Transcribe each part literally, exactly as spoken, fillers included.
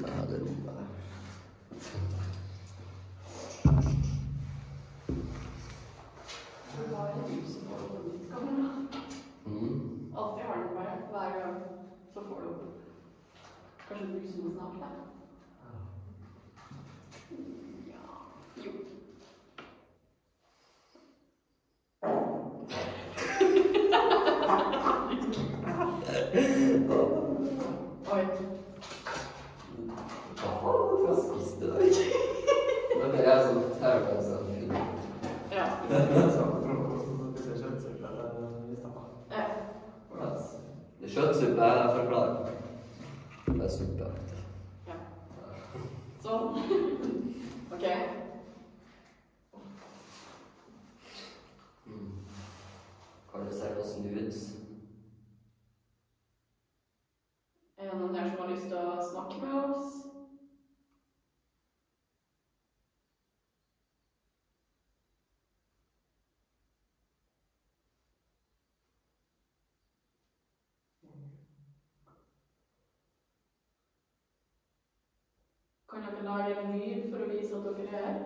Ja, det rommet her. Du har en lys på kamera. Mm. Alltid har den bare. Hver gang så får du opp. Kanskje du som må snakke der? Ja. Jo. Oi. Hva faen, hva spiste du ikke? Men det er sånn tært, altså. Ja. Det er sånn at frokost, og så spiser jeg kjøttsuppe i stedet. Ja. Det er kjøttsuppe, jeg forklarer. Det er suppe. Ja. Sånn. Ok. Mm. Kan du se hvordan det ut? Er det noen her som har lyst til å snakke med oss? Kan dere lage en lyd for å vise at dere er her?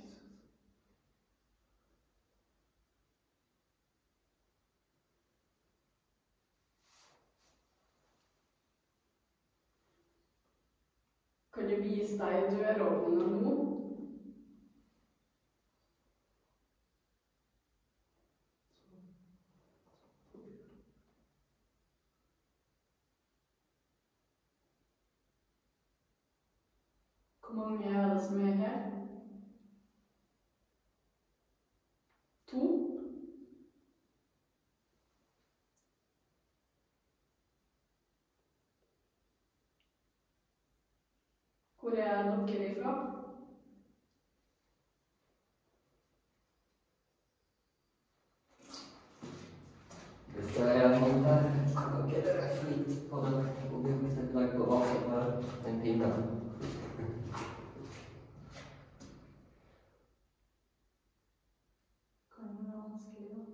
Kan du vise deg døråpningen nå? Hvor mange er det som er her? To? Hvor er dere ifra? Hvis det er noen her, kan dere flytte på den mobilen legge på vasen her, en pinne. Kan det være vanskelig da?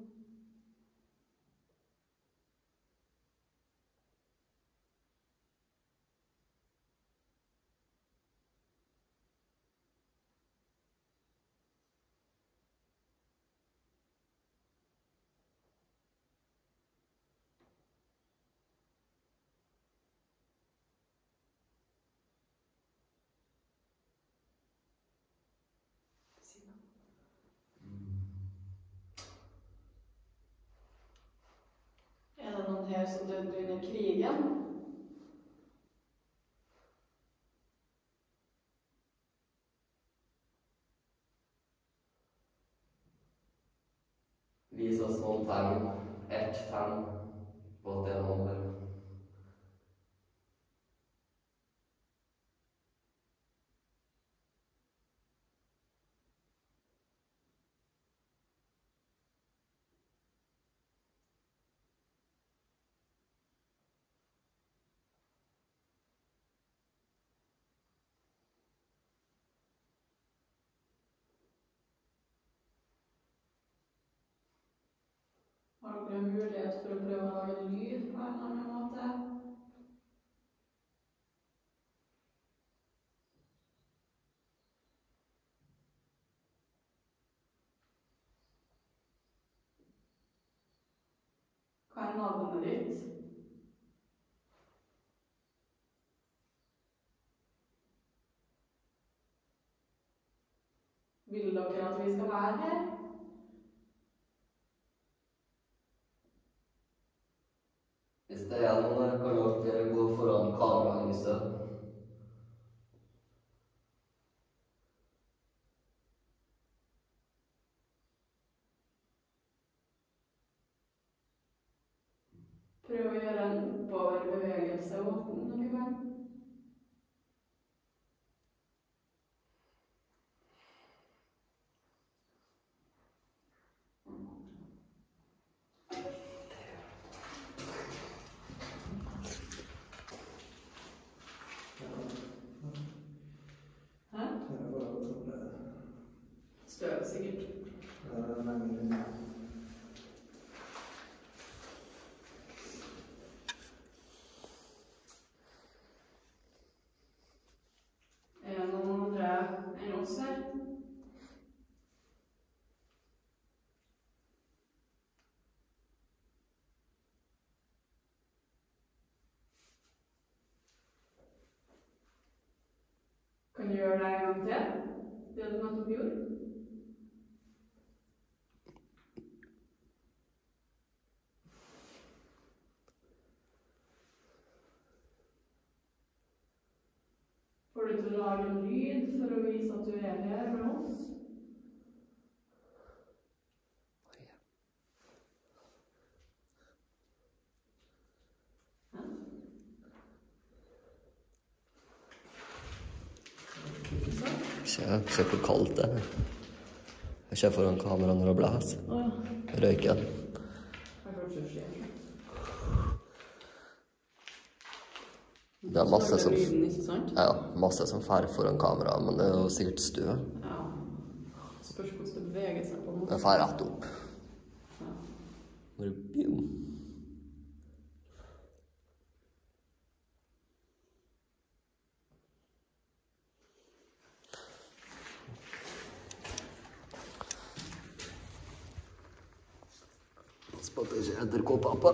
Er det noen her som døde under krigen? Vis oss noen tegn, ett tegn på at det er noen her. Har dere en mulighet for å prøve å lage en lyd på en eller annen måte? Hva er navnet ditt? Vil dere at vi skal være her? Hvis det er noen her, kan dere gå foran kameralyset. Prøv å gjøre en oppoverbevegelse åpen når du kan. Hæ? Det er bare å tåle Støv sikkert. det er lenger inn. Kan du gjøre det en gang til? Det du nettopp gjorde? Får du til å lage en lyd for å vise at du er her med oss? Se, se hvor kaldt det er. Jeg ser foran kamera når det blæser. Røyken. Det er masse som, ja, masse som fær foran kamera, men det er jo sikkert støv. Ja. Spørs hvordan det beveger seg på en måte. Det fær rett opp. Ja. Bare bjum. Spotter ikke edderkoppappa.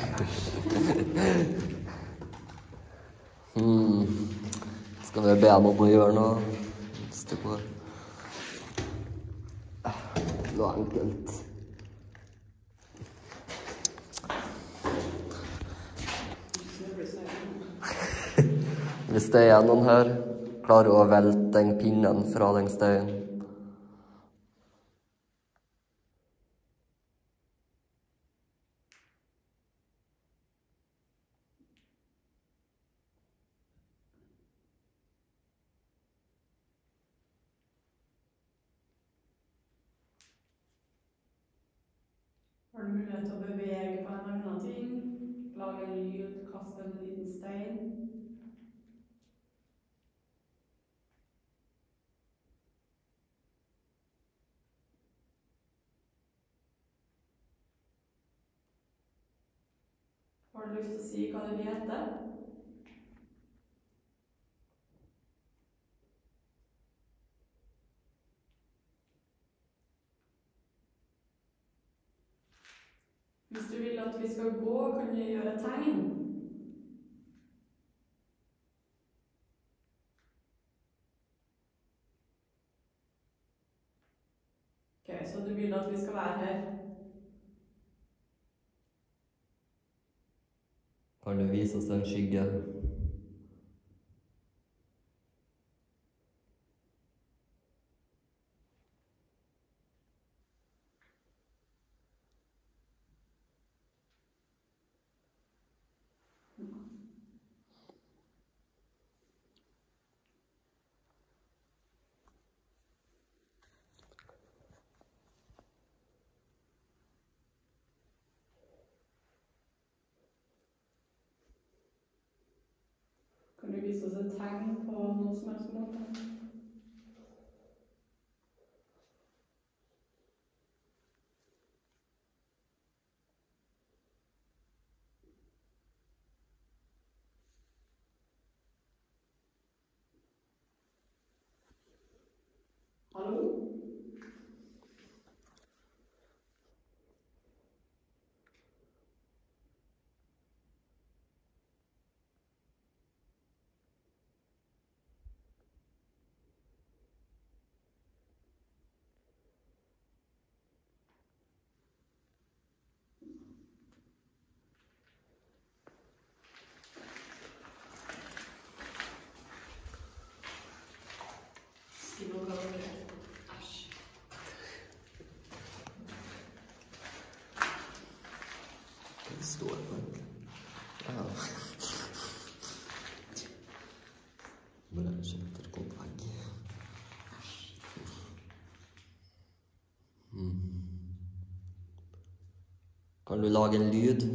hmm. Skal vi be ham om å gjøre noe? Stikk på. Noe enkelt. Hvis det er noen her, klarer å velte den pinnen fra den steinen. Har du mulighet til å bevege på en annen ting? Lage en lyd, kaste en liten stein? Har du lyst til å si hva du heter? Hvis du vil at vi skal gå, kan du gjøre tegn. Ok, så du vil at vi skal være her? Kan du vise oss en skygge? Kan du vise oss et tegn på noe som helst måte? Hallo? Står på. Ja. Bare kjøpte på vegg. Mm. Kan du lage en lyd?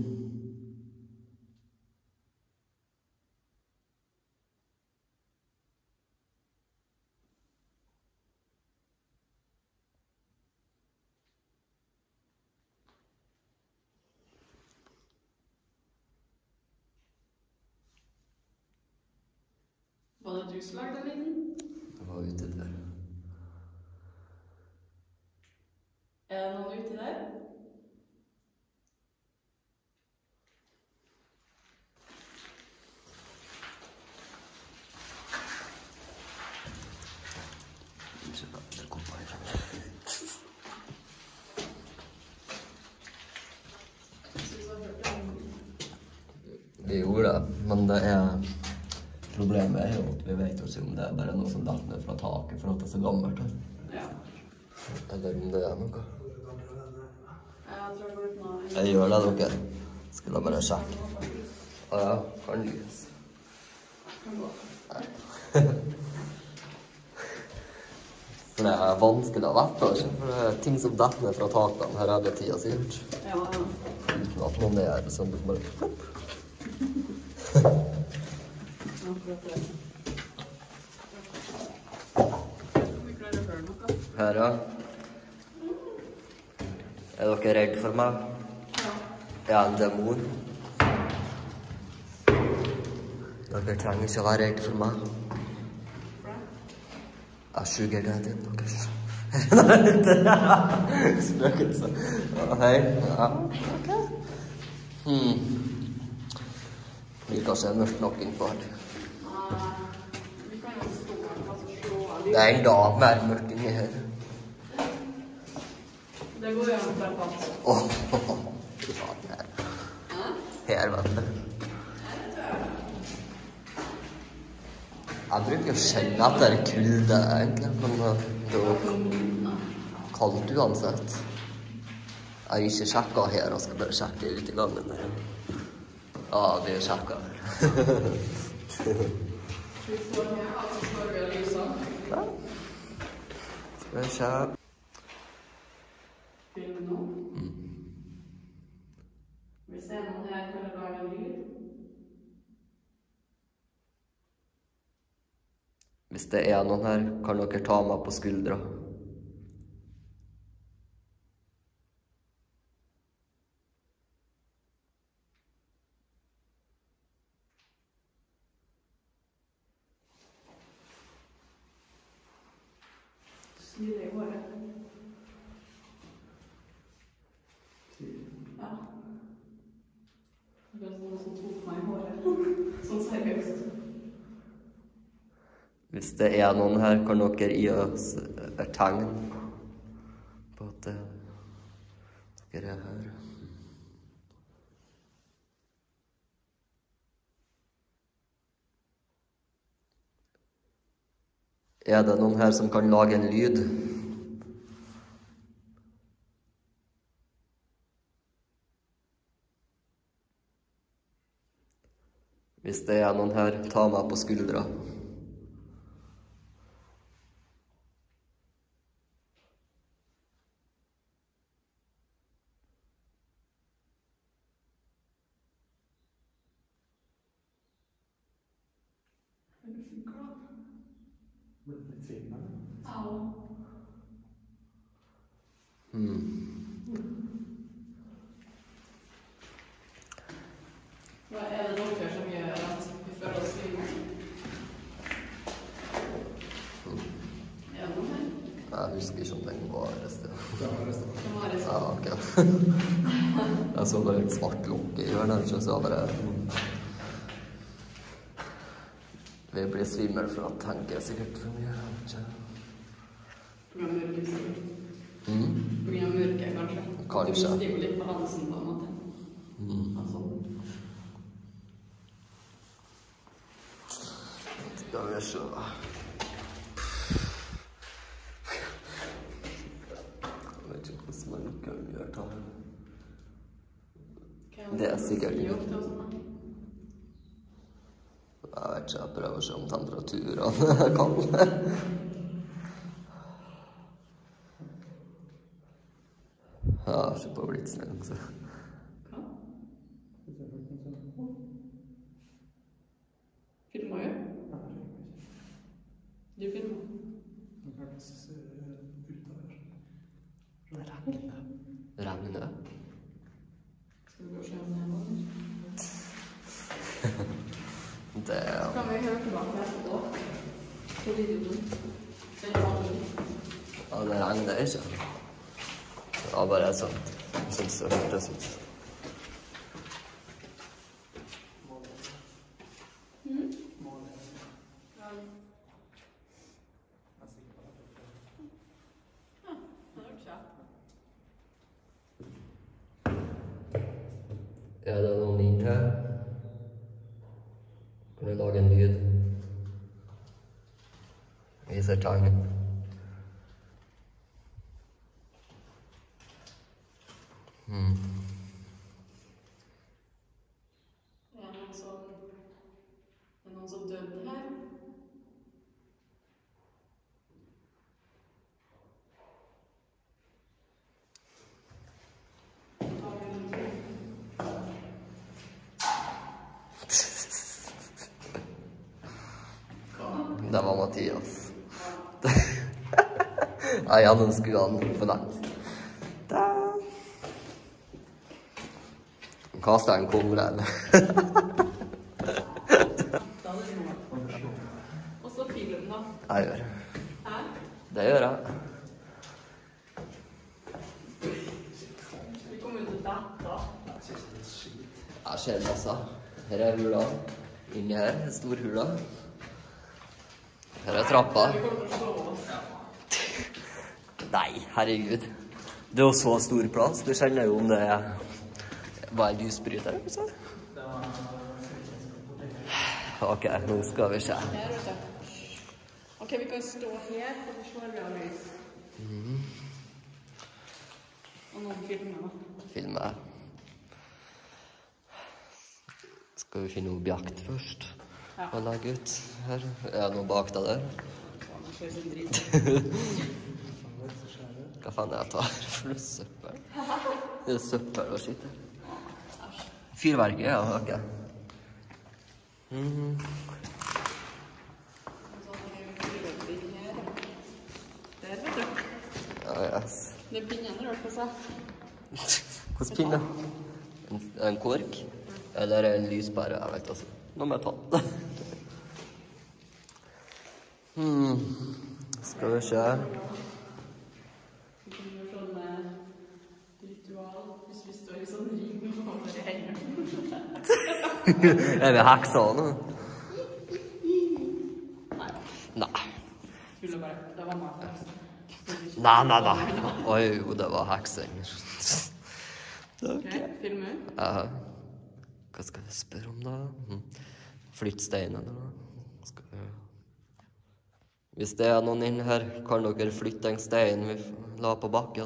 Var det du som lagde den lyden? Jeg var ute der. Er det noen ute der? tror det, men det er... Problemet er jo at vi vet jo ikke om det er bare noe som datt ned fra taket for at det er så gammelt her. Ja. Eller om det er noe. Jeg tror det går ut nå. Jeg gjør det, dere. Skal da bare sjekke. Å ja, kan lys. Kan gå. For det er vanskelig å vette, ikke? For det er ting som detter ned fra takene her hele tiden, sikkert. Ja, ja. Uten at noen er sånn, bare plopp. Ja, prøv det. Om vi klarer å høre noe. Her, ja. Er dere redd for meg? Ja. Jeg er en demon. Dere trenger ikke å være redd for meg. Jeg suger det din, deres. Spøkelse. Ja, hei. Ja, ok. Hmm. Det blir kanskje mørkt nok innpå her. Vi kan jo stå her, altså slå av Det er en dag mer mørkt inni her. Det går jo an til at. Åh, fy faen, her. Her, vet du. Jeg bruker å kjenne at det er kulde, egentlig, men det er jo kaldt uansett. Jeg har ikke sjekket her, jeg skal bare sjekke ut i gangen der. Ja, det er sjekket her. Vi står her, altså står vi og lyser. Ja. Skal vi se. Film nå. Vi ser noen her kan lage en lyd. Hvis det er noen her, kan dere ta meg på skuldra. Snu deg i håret. Ja. Det er noen som tok meg i håret. Sånn seriøst. Hvis det er noen her, kan dere gi oss et tegn på at det, dere er her. Er det noen her som kan lage en lyd? Hvis det er noen her, ta meg på skuldra. Hva er det dere som gjør at vi føler oss fine? Er det noe her? Jeg husker ikke om den var arrestert. Den var arrestert. Ja, ok. Jeg så bare et svart lukke i hjørnet, så jeg bare... Vi blir svimmel for å tenke sikkert for mye. På grunn av mørket, sikkert. Mm. På grunn av mørket, kanskje. Kanskje. Du mister jo litt balansen på en måte. Mm. Altså. Skal vi se. Jeg vet ikke hvordan man kan gjøre det. Det er sikkert ikke. Jeg vet ikke, jeg prøver å se om temperaturene kan. Ja, jeg ser på blitsen, så. Hva? Filmer jo? Du filmer? Regner. Skal vi gå og se om det er noe? Det er... Kan vi høre tilbake etterpå? På videoen. Den var den. Ja, det regner ikke. Det var bare sånn. Jeg synes det hørtes ut. Er det noen inn her? Viser tangen. Mm. Er det noen som, er det noen som døde her? Det var Mathias. Nei, han ønsker han på nett. Kastet en kumle, eller? Og så film da. Jeg gjør. Hæ? Det gjør jeg. Vi kommer ut til dette. Jeg ser masse. Her er hula. Inni her er stor hula. Her er trappa. Vi kommer til å slå oss. Nei, herregud. Det er jo så stor plass. Du kjenner jo om det er bare lysbryter, ikke sant? Ok, nå skal vi se. Her, vet du. Ok, vi kan stå her, og så slår vi av lys. Mm. Og noen filmer da. Filme. Skal vi finne objekt først? Ja. Og legge ut her. Er det noe bak deg der? Det er så dritt. Hva faen er det jeg tar? For det er søppel. Det er søppel og skitt. Fyrverket, ja, ok. Mm. Der, vet du. Ja, yes. Det er pinnen rørt på seg. Hvordan pinne? En, en kork? Eller en lyspære, jeg vet ikke. Noe metall. Hmm. Skal vi se. Vi kan gjøre sånn ritual, hvis vi står i sånn ring og holder i hendene. Er det heksa nå? Nei. Nei. Skulle bare, det var meg først. Nei, nei, nei. Oi, jo, det var heksing. Ok, filmer. Ja. Hva skal vi spørre om da? Hm. Flytt steinen, eller noe? Skal vi... Hvis det er noen inn her, kan dere flytte en stein vi la på bakken.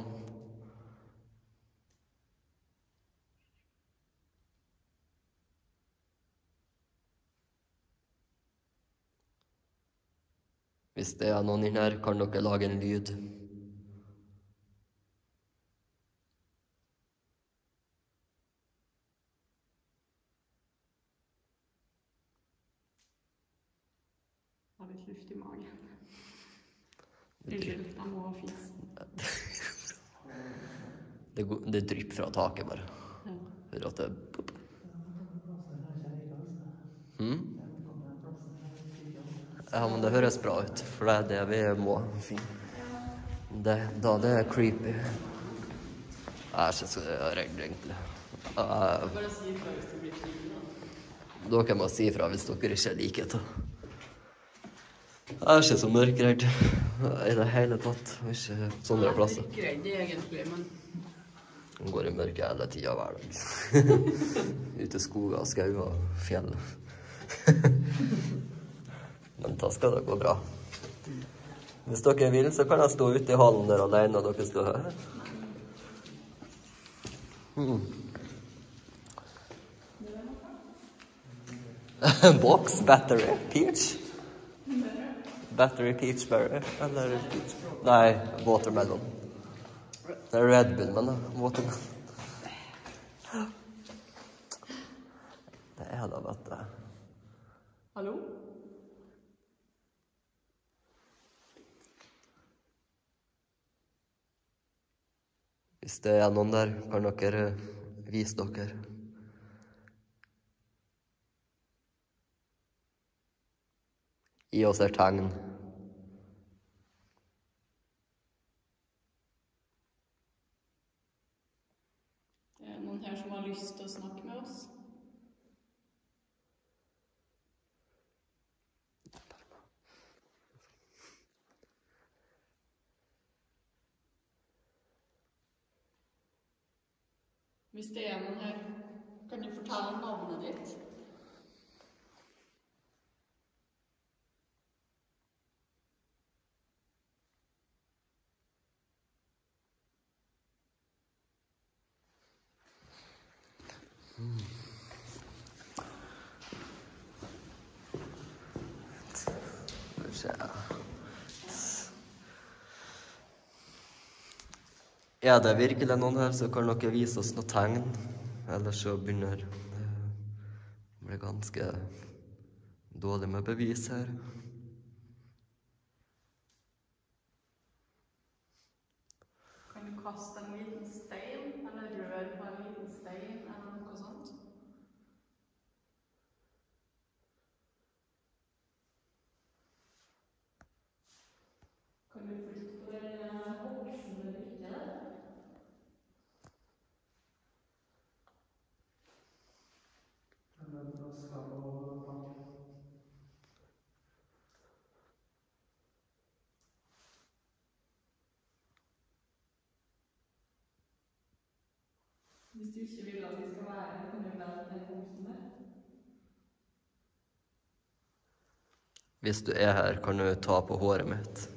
Hvis det er noen inn her, kan dere lage en lyd. Jeg har litt luft i magen. Unnskyld, jeg må ha fis. Det, det drypper fra taket bare. Ja. Hører at det... Hmm? Ja, men det høres bra ut, for det er det vi må finne. Det, da det er creepy. Jeg er ikke så redd, egentlig. Uh, Bare si ifra hvis det blir film da. dere må si ifra hvis dere ikke liker det. Jeg er ikke så mørkredd i det hele tatt, og ikke sånne plasser. Jeg er ikke redd egentlig, men... Den går i mørke hele tiden hver dag. Ute i skoger, skauer og fjell. Men da skal det gå bra. Hvis dere vil, så kan jeg stå ute i hallen der alene, og dere står her. Hmm. Box, battery, peach. Battery, peach berry, eller peach. Nei, watermelon. Det er Red Bull, men da, watermelon. Det er da, vet du. Hallo? Hvis det er noen der, kan dere vise dere. Gi oss et tegn. Er det noen her som har lyst til å snakke med oss? Hvis det er noen her, kan du fortelle navnet ditt? Er det virkelig noen her, så kan dere vise oss noen tegn. Ellers så begynner det å bli ganske dårlig med bevis her. Kan du kaste en liten stein, eller rør på en liten stein, eller noe sånt? Kan du flytte på den boksen eller ikke? Men da skal vi pakke. Hvis du ikke vil at vi skal være her, kan du velte den boksen der? Hvis du er her, kan du ta på håret mitt.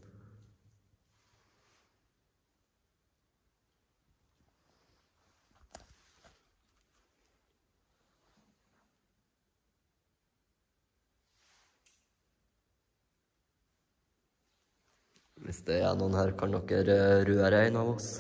Hvis det er noen her, kan dere røre en av oss.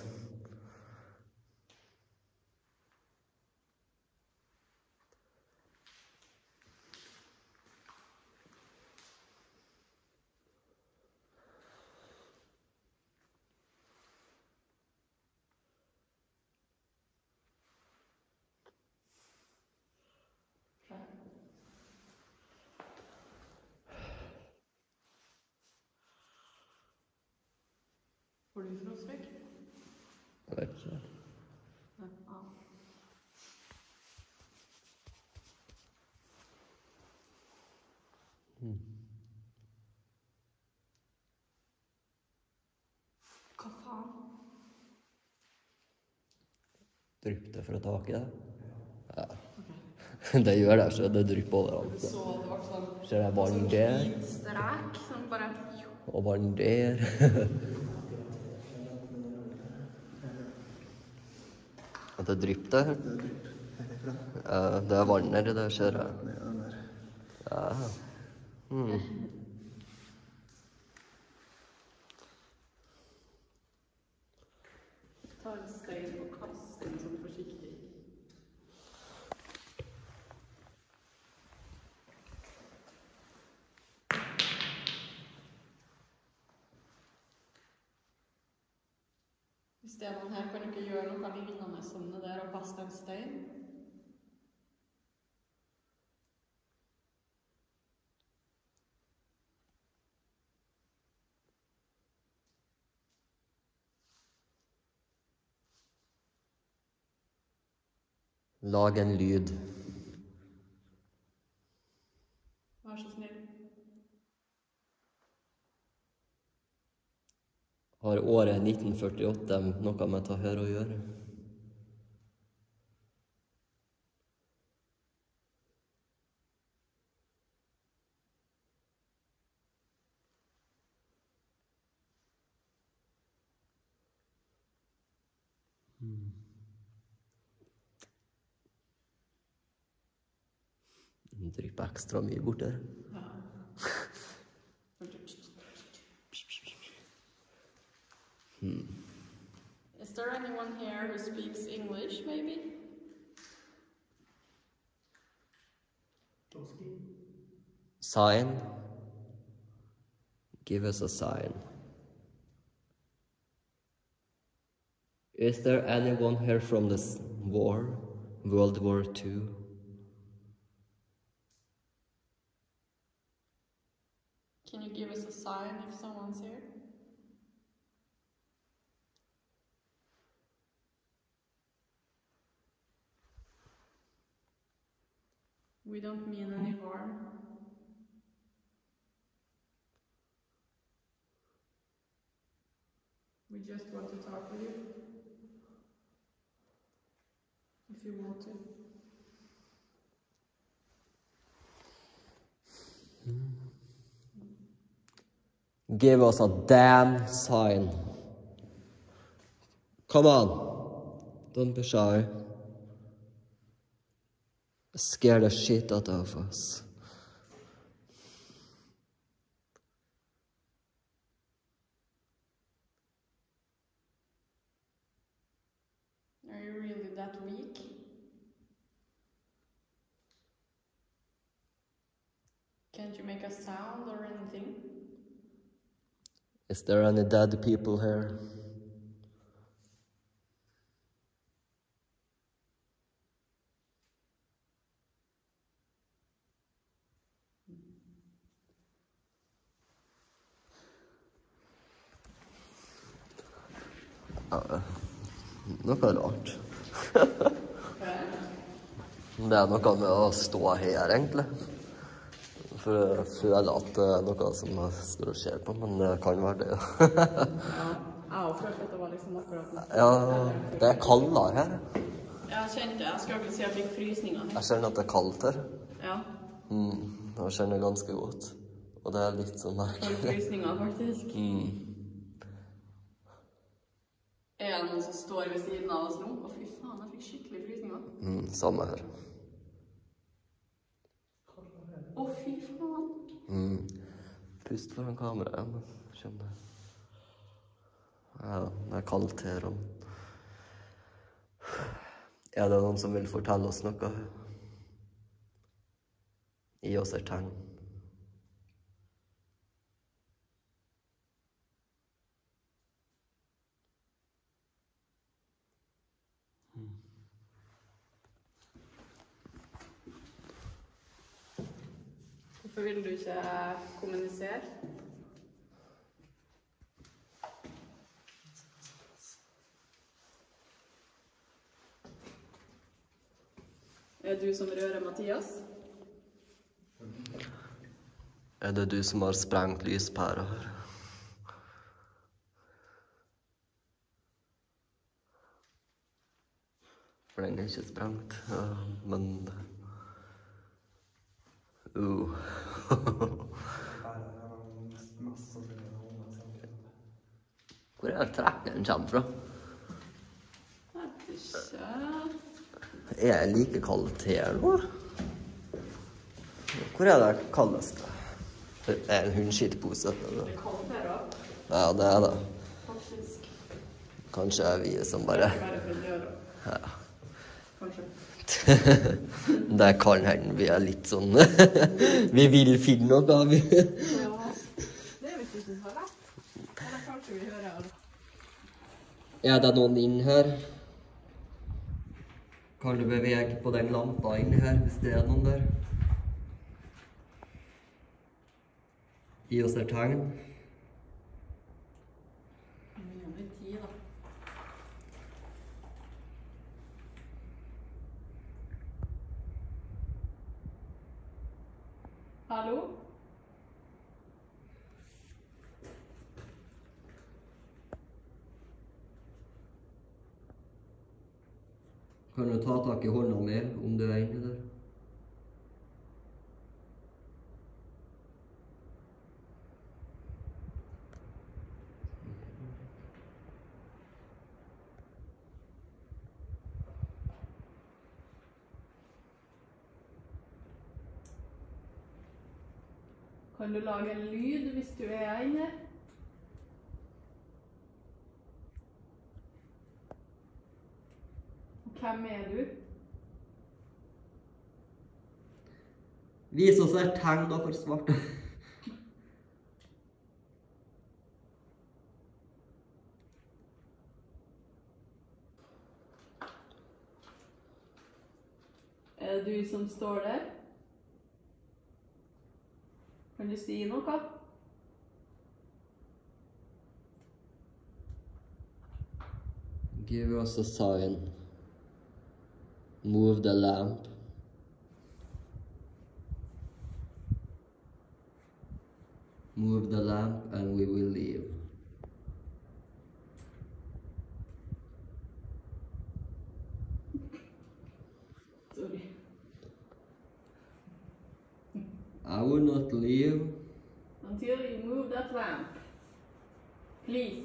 Får du frostryk? Jeg vet ikke. Ja. Hmm. Hva faen? Drypp det fra taket. Ja. Det gjør det, så det drypper overalt. Så det var sånn... Ser jeg vann der? Sånn fint strek, som bare... Og vann der. Og det drypper der. Det er drypp herifra. Ja, det er vann nedi der, ser jeg. Ned den der. Ja. Hmm. Ta en stein og kaste den sånn forsiktig. Hvis det er noen her, kan du ikke gjøre noe lignende som det der og kaste en stein? Lag en lyd. Vær så snill. Har året nitten førtiåtte noe med det her å gjøre? Hmm. Drypper ekstra mye bort der. Ja. Hmm. Is there anyone here who speaks English, maybe? Sign. Give us a sign. Is there anyone here from this war, World War Two? Can you give us a sign if someone's here? We don't mean any harm. We just want to talk with you. If you want to. Give us a damn sign. Come on. Don't be shy. Scare the shit out of us. Are you really that weak? Can't you make a sound or anything? Is there any dead people here? Ja, noe rart. Det er noe med å stå her, egentlig. For jeg føler at det er noe som jeg står og ser på, men det kan være det. Ja, jeg har følt at det var liksom akkurat noe. Ja, det er kaldere her. Jeg kjente, jeg skal ikke si at jeg fikk frysninger. Jeg kjenner at det er kaldt her. Ja. Mm, jeg kjenner det ganske godt. Og det er litt sånn For merkelig. frysninger, faktisk. Mm. Er det noen som står ved siden av oss nå? Å, fy faen, jeg fikk skikkelig frysninger. Mm, samme her. Å, fy faen. Mm. Pust foran kamera, ja, men skjønner. Ja, det er kaldt her. Og... Er det noen som vil fortelle oss noe? Gi oss et tegn. Hvorfor vil du ikke kommunisere? Er det du som rører Mathias? Er det du som har sprengt lyspæra her? For den er ikke sprengt, ja, men... Uh. Hvor er det trekkeren kommer fra? Vet ikke. Er det like kaldt her nå? Hvor er det kaldest? Det er en hundskittpose. Det er kaldt her også. Ja, det er det. Faktisk. Kanskje er vi som bare... Bare for døra. Ja. Kanskje. Det kan hende vi er litt sånn... Vi vil finne noe, vi. Ja, det vet ikke så lett. Eller kanskje vi hører det. Er det noen inn her? Kan du bevege på den lampa inn her, hvis det er noen der? Gi oss et tegn. Mye med tid, da. Hallo? Kan du ta tak i hånda mi, om du er inne der? Kan du lage en lyd hvis du er inne? Hvem er du? Vis oss et tegn da for svarte. Er det du som står der? Kan du si noe? Give us a sign. Move the lamp. Move the lamp and we will leave. Sorry. I will not leave. Until you move that lamp. Please.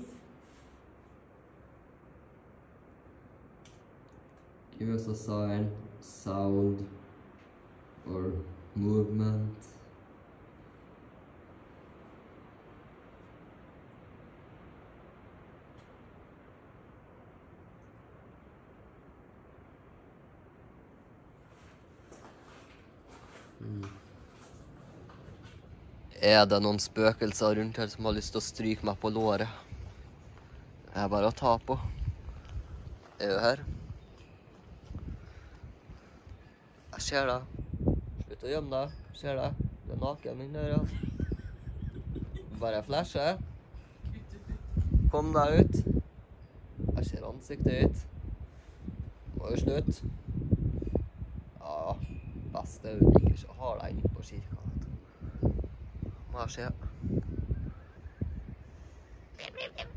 Give us a sign. Sound. or movement. Mm. Er det noen spøkelser rundt her som har lyst til å stryke meg på låret? Det er bare å ta på. Er du her? Jeg ser deg. Slutt å gjemme deg. Jeg ser deg. Du er naken min der, ja. Bare flashe. Kom deg ut. Jeg ser ansiktet ditt. Må jo slutt. Ja, best er jo ikke så har deg inne på kirka. Må jeg se.